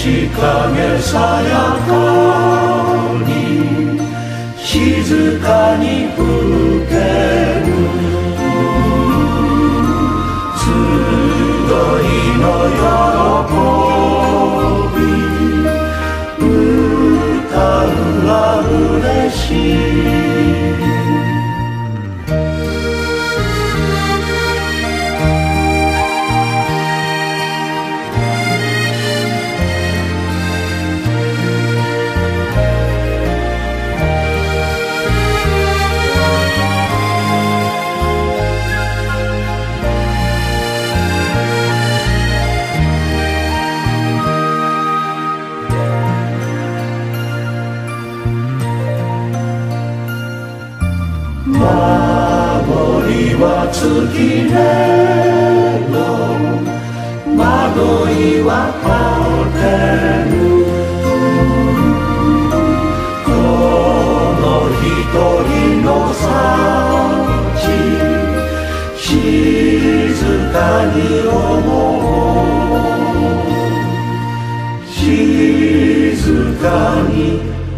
影さやかに静かに吹ける集いの喜び歌うは嬉しい守りは尽きれど惑いは果てぬこの一人の幸静かに思う静かに